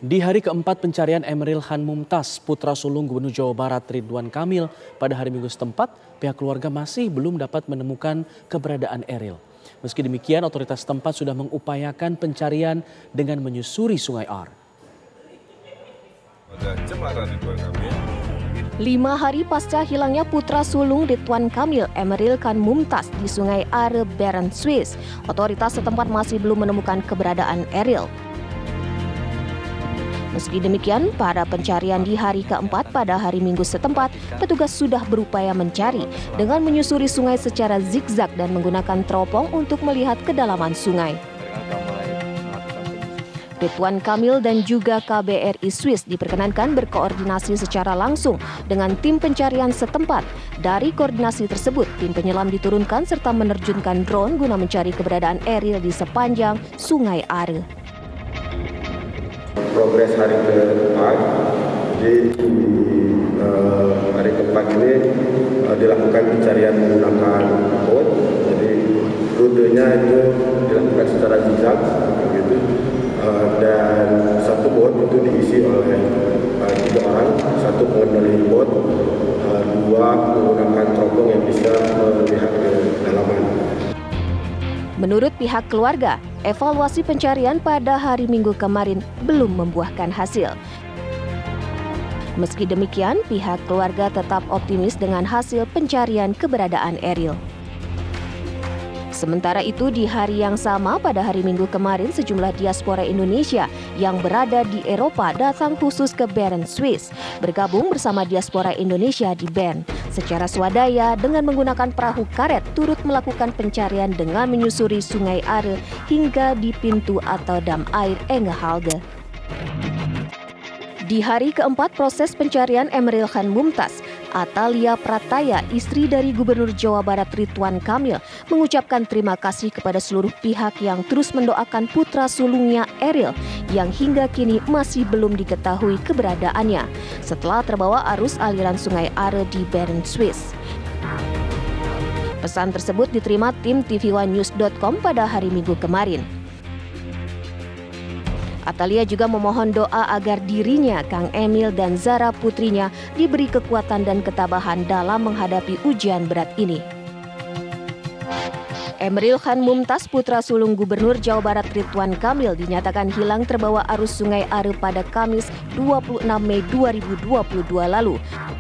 Di hari keempat pencarian Emeril Khan Mumtaz, putra sulung Gubernur Jawa Barat Ridwan Kamil, pada hari Minggu setempat, pihak keluarga masih belum dapat menemukan keberadaan Eril. Meski demikian, otoritas setempat sudah mengupayakan pencarian dengan menyusuri Sungai Ar. 5 hari pasca hilangnya putra sulung Ridwan Kamil, Emeril Khan Mumtaz di Sungai Are, Bern, Swiss, otoritas setempat masih belum menemukan keberadaan Eril. Meski demikian, pada pencarian di hari keempat pada hari Minggu setempat, petugas sudah berupaya mencari dengan menyusuri sungai secara zigzag dan menggunakan teropong untuk melihat kedalaman sungai. Ridwan Kamil dan juga KBRI Swiss diperkenankan berkoordinasi secara langsung dengan tim pencarian setempat. Dari koordinasi tersebut, tim penyelam diturunkan serta menerjunkan drone guna mencari keberadaan Eril di sepanjang Sungai Are. Progres hari keempat, jadi hari keempat ini dilakukan pencarian menggunakan bot. Jadi rutenya itu dilakukan secara zigzag, gitu. Dan satu bot itu diisi oleh 3 orang, satu pengendali bot, 2 menggunakan teropong yang bisa melihat ke kedalaman. Menurut pihak keluarga, evaluasi pencarian pada hari Minggu kemarin belum membuahkan hasil. Meski demikian, pihak keluarga tetap optimis dengan hasil pencarian keberadaan Eril. Sementara itu, di hari yang sama pada hari Minggu kemarin, sejumlah diaspora Indonesia yang berada di Eropa datang khusus ke Bern, Swiss, bergabung bersama diaspora Indonesia di Bern. Secara swadaya dengan menggunakan perahu karet turut melakukan pencarian dengan menyusuri Sungai Are hingga di pintu atau dam air Engehalge. Di hari keempat proses pencarian Emeril Khan Mumtaz, Atalia Prataya, istri dari Gubernur Jawa Barat Ridwan Kamil, mengucapkan terima kasih kepada seluruh pihak yang terus mendoakan putra sulungnya Eril yang hingga kini masih belum diketahui keberadaannya setelah terbawa arus aliran Sungai Are di Bern, Swiss. Pesan tersebut diterima tim TV1news.com pada hari Minggu kemarin. Atalia juga memohon doa agar dirinya, Kang Emil dan Zara putrinya diberi kekuatan dan ketabahan dalam menghadapi ujian berat ini. Emeril Khan Mumtaz, putra sulung Gubernur Jawa Barat Ridwan Kamil, dinyatakan hilang terbawa arus Sungai Are pada Kamis 26 Mei 2022 lalu.